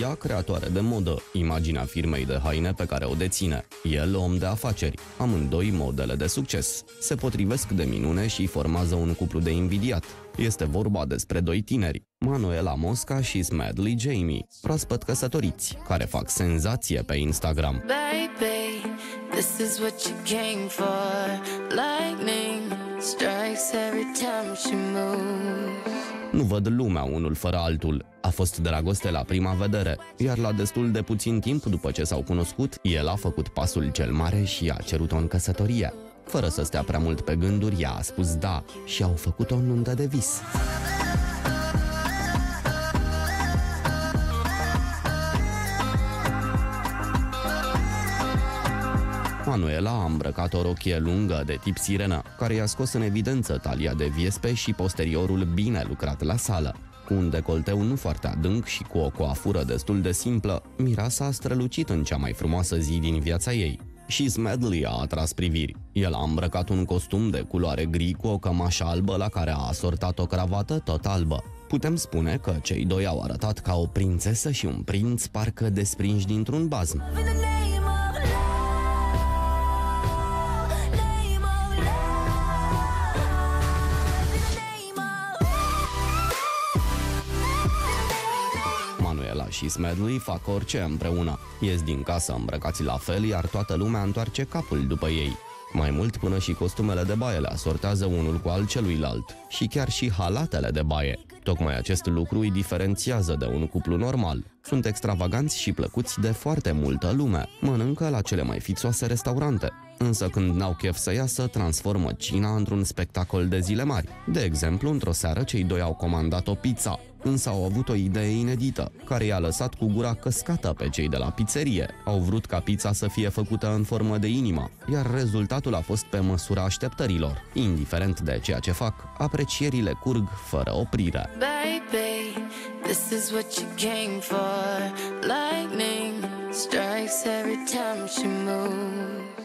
ea creatoare de modă, imaginea firmei de haine pe care o deține. El om de afaceri, amândoi modele de succes. Se potrivesc de minune și formează un cuplu de invidiat. Este vorba despre doi tineri, Manuela Mosca și Smedley Jamie, proaspăt căsătoriți, care fac senzație pe Instagram. Baby, this is what you came for. Lightning strikes every time she moves. Nu văd lumea unul fără altul. A fost dragoste la prima vedere, iar la destul de puțin timp după ce s-au cunoscut, el a făcut pasul cel mare și a cerut-o în căsătorie. Fără să stea prea mult pe gânduri, ea a spus da și au făcut o nuntă de vis. Manuela a îmbrăcat o rochie lungă de tip sirenă, care i-a scos în evidență talia de viespe și posteriorul bine lucrat la sală. Cu un decolteu nu foarte adânc și cu o coafură destul de simplă, mireasa a strălucit în cea mai frumoasă zi din viața ei. Și Smedley a atras priviri. El a îmbrăcat un costum de culoare gri cu o cămașă albă la care a asortat o cravată tot albă. Putem spune că cei doi au arătat ca o prințesă și un prinț parcă desprinși dintr-un bazm. Și Smedley fac orice împreună. Ies din casă îmbrăcați la fel, iar toată lumea întoarce capul după ei. Mai mult, până și costumele de baie le asortează unul cu al celuilalt. Și chiar și halatele de baie. Tocmai acest lucru îi diferențiază de un cuplu normal. Sunt extravaganți și plăcuți de foarte multă lume. Mănâncă la cele mai fițoase restaurante. Însă când n-au chef să iasă, transformă cina într-un spectacol de zile mari. De exemplu, într-o seară, cei doi au comandat o pizza, însă au avut o idee inedită, care i-a lăsat cu gura căscată pe cei de la pizzerie. Au vrut ca pizza să fie făcută în formă de inimă, iar rezultatul a fost pe măsura așteptărilor. Indiferent de ceea ce fac, aprecierile curg fără oprire. Baby, this is what you came for. Lightning strikes every time she moves.